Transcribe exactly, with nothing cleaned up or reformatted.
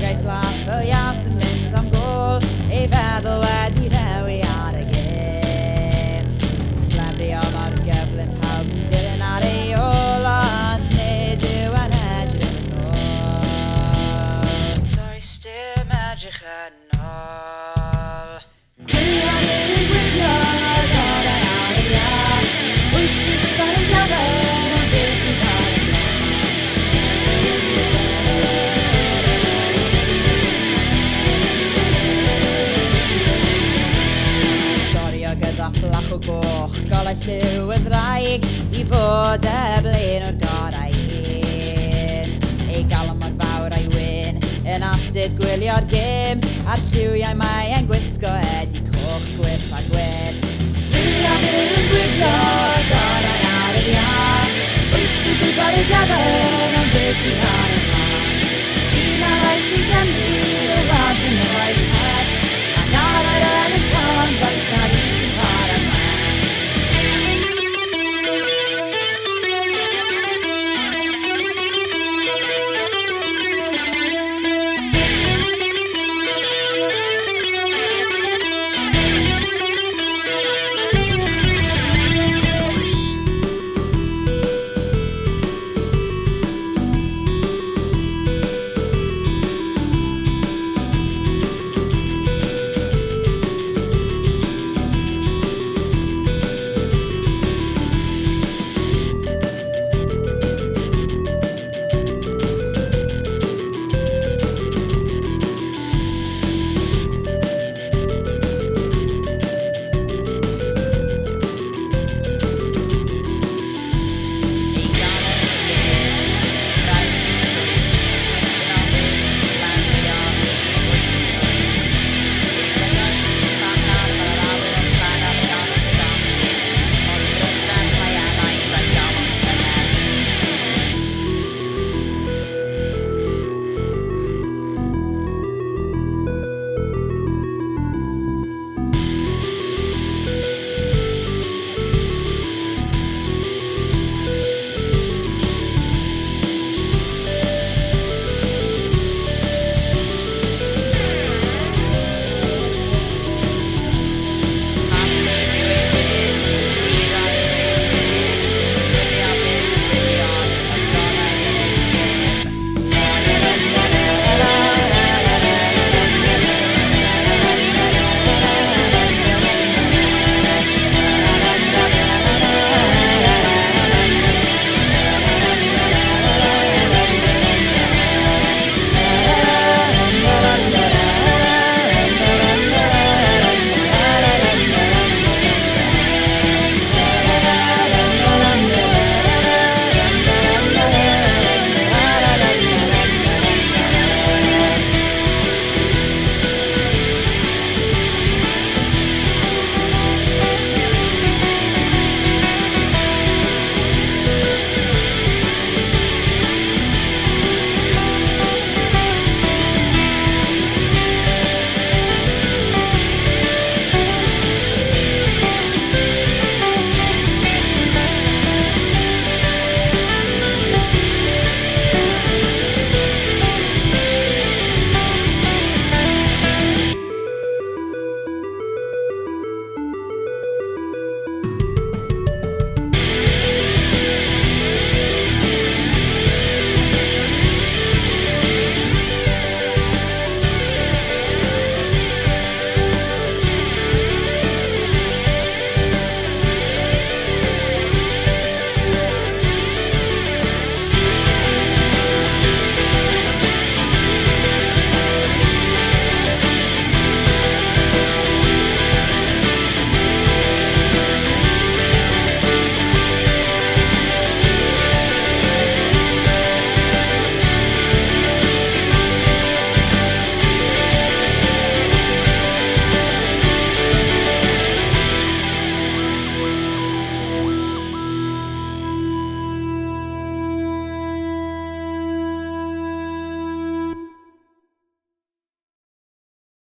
eisiau glas fel ias yn mynd am gol, ei feddwl wedi rewi ar y gêm. Sglefrio mor gyflym pawb yn dilyn ar ei ôl, ond nid yw yn edrych yn ôl. Does dim edrych yn ôl. Gwylio nid yn gwylio, gorau ar y iar, wyth ti'n gyda'r y gyfer, ond beth sy'n cael y gyda fflach o goch, golau lliw y ddraig i fod y blaen o'r gorau un. Ei galon mor fawr a'i wyn yn astyd gwylio'r gêm, a'r lliwiau mae e'n gwisgo edi coch, gwyrth a gwyn. Gwylio fydd yn gwylio, gorau ar yr iar, wyth ti'n gwylio